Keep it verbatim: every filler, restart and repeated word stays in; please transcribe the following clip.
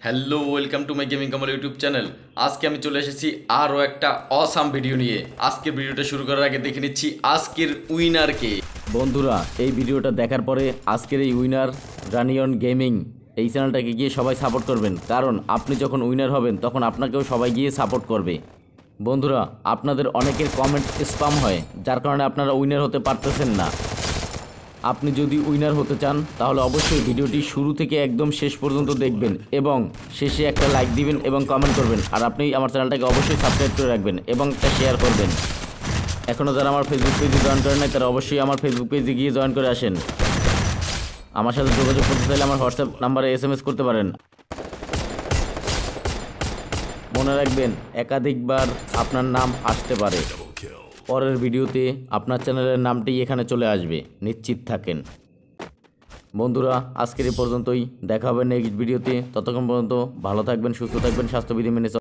Hello, welcome to my gaming Kamal YouTube channel. আজকে আমি চলে এসেছি আরও একটা অসাম ভিডিও নিয়ে। আজকের ভিডিওটা শুরু করার আগে দেখে নিচ্ছি আজকের উইনারকে। বন্ধুরা, এই ভিডিওটা দেখার পরে আজকের এই উইনার রানিয়ন গেমিং এই চ্যানেলটাকে গিয়ে সবাই সাপোর্ট করবেন, কারণ আপনি যখন উইনার হবেন তখন আপনাকেও সবাই গিয়ে সাপোর্ট করবে। বন্ধুরা, আপনাদের অনেকের কমেন্ট স্প্যাম হয়, যার কারণে আপনারা উইনার হতে পারতেছেন না। আপনি যদি উইনার হতে চান তাহলে অবশ্যই ভিডিওটি শুরু থেকে একদম শেষ পর্যন্ত দেখবেন এবং শেষে একটা লাইক দিবেন এবং কমেন্ট করবেন। আর আপনি আমার চ্যানেলটাকে অবশ্যই সাবস্ক্রাইব করে রাখবেন এবং একটা শেয়ার করবেন। এখনও যারা আমার ফেসবুক পেজে জয়েন করেন নাই তারা অবশ্যই আমার ফেসবুক পেজে গিয়ে জয়েন করে আসেন। আমার সাথে যোগাযোগ করতে চাইলে আমার হোয়াটসঅ্যাপ নাম্বারে এস এম এস করতে পারেন। মনে রাখবেন, একাধিকবার আপনার নাম আসতে পারে। পরের ভিডিওতে আপনার চ্যানেলের নামটি এখানে চলে আসবে, নিশ্চিত থাকেন। বন্ধুরা, আজকের এই পর্যন্তই, দেখা হবে নেক্সট ভিডিওতে। ততক্ষণ পর্যন্ত ভালো থাকবেন, সুস্থ থাকবেন, স্বাস্থ্যবিধি মেনে